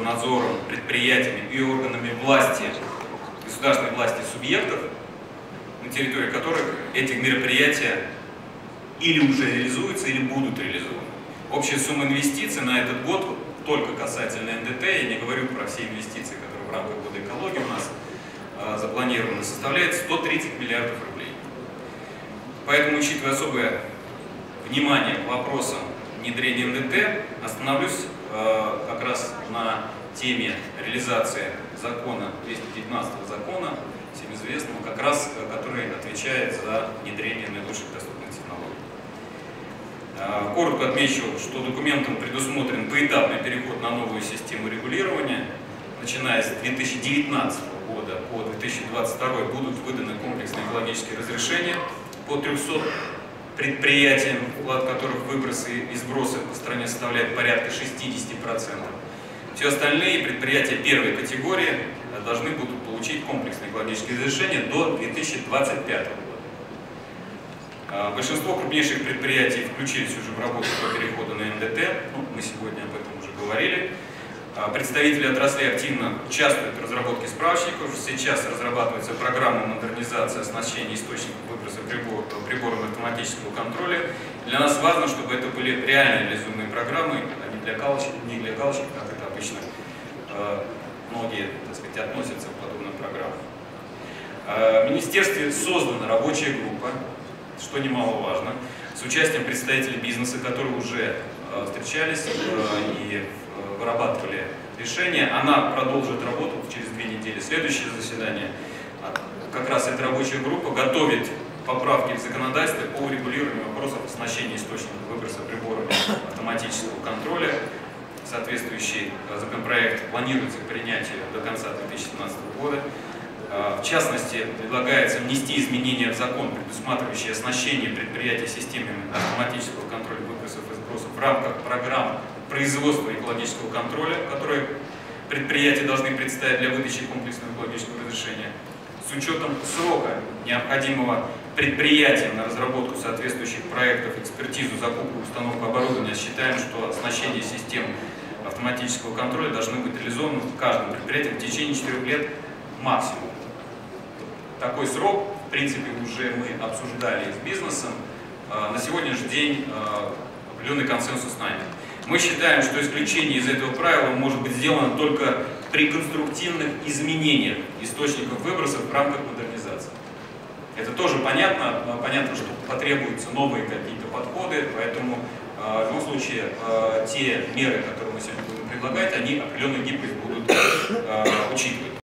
надзором предприятиями и органами власти, государственной власти субъектов, на территории которых эти мероприятия или уже реализуются, или будут реализованы. Общая сумма инвестиций на этот год, только касательно НДТ, я не говорю про все инвестиции, которые в рамках года экологии у нас запланированы, составляет 130 миллиардов рублей. Поэтому, учитывая особое внимание к вопросам внедрения НДТ, остановлюсь как раз на теме реализации закона, 219 закона, всем известного, как раз который отвечает за внедрение наилучших доступных технологий. Коротко отмечу, что документом предусмотрен поэтапный переход на новую систему регулирования. Начиная с 2019 года по 2022 будут выданы комплексные экологические разрешения по 300 предприятиям, вклад которых выбросы и сбросы по стране составляет порядка 60%. Все остальные предприятия первой категории должны будут получить комплексные экологические разрешения до 2025 года. Большинство крупнейших предприятий включились уже в работу по переходу на НДТ, мы сегодня об этом уже говорили. Представители отраслей активно участвуют в разработке справочников. Сейчас разрабатывается программа модернизации оснащения источников выброса приборами автоматического контроля. Для нас важно, чтобы это были реально реализуемые программы, а не для галочек, как это обычно многие, так сказать, относятся к подобным программам. В министерстве создана рабочая группа, что немаловажно, с участием представителей бизнеса, которые уже встречались и вырабатывали решения. Она продолжит работу через 2 недели. Следующее заседание, как раз эта рабочая группа готовит поправки в законодательстве по урегулированию вопросов оснащения источников выброса приборами автоматического контроля. Соответствующий законопроект планируется к принятию до конца 2017 года. В частности, предлагается внести изменения в закон, предусматривающие оснащение предприятий системами автоматического контроля выбросов и сбросов в рамках программ производства экологического контроля, которые предприятия должны представить для выдачи комплексного экологического разрешения. С учетом срока, необходимого предприятиям на разработку соответствующих проектов, экспертизу, закупку, установку оборудования, считаем, что оснащение систем автоматического контроля должны быть реализованы каждым предприятием в течение 4 лет максимум. Такой срок, в принципе, уже мы обсуждали с бизнесом. На сегодняшний день определенный консенсус найден. Мы считаем, что исключение из этого правила может быть сделано только при конструктивных изменениях источников выбросов в рамках модернизации. Это тоже понятно, что потребуются новые какие-то подходы, поэтому в любом случае те меры, которые мы сегодня будем предлагать, они определенную гибкость будут учитывать.